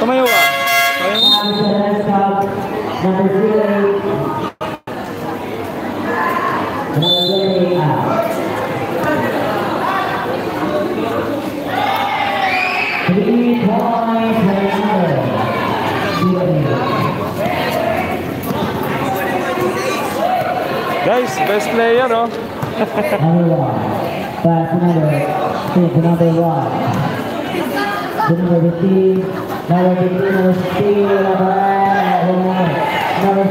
Tumayo ka. Number 3 points. Guys, best player, no? Pass number 1. Number 15, number 16, number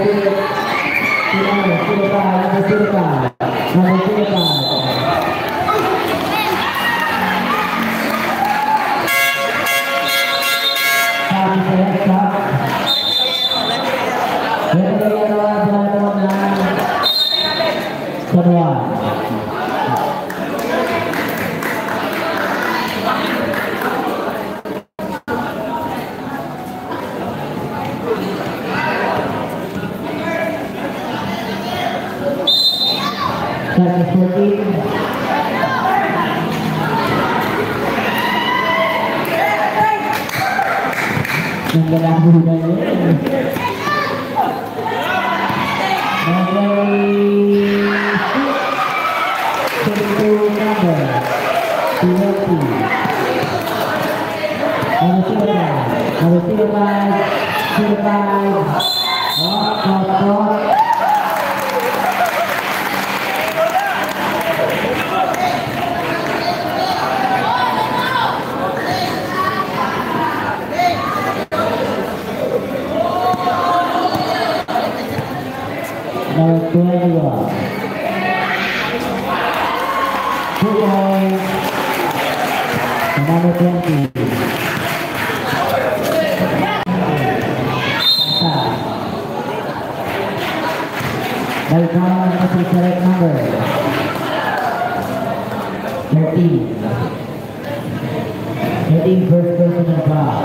13 first personal foul.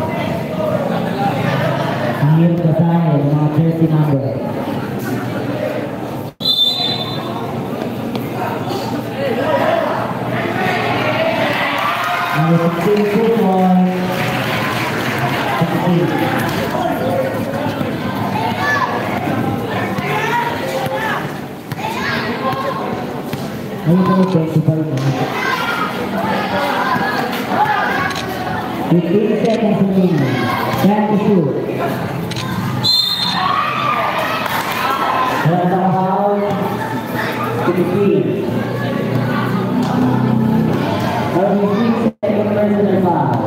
Ang hirap kasahin, mga 30 number. Number 16, 2 points. 16. Ayun po, 25 na. 15 seconds remaining. Time to shoot. Wala na foul. 15. 36 seconds personal foul.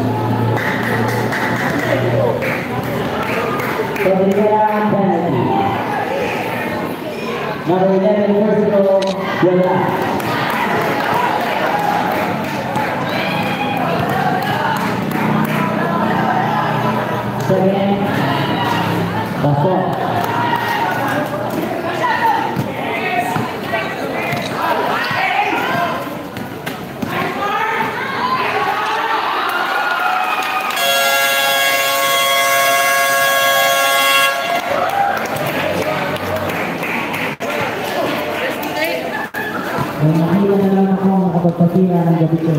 So, kailangan penalty. Number 11 personal, wala. Second, pasok. Nakita na lang ako makapagpasira ng gabi ko.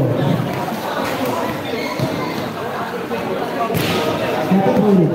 Natutuloy.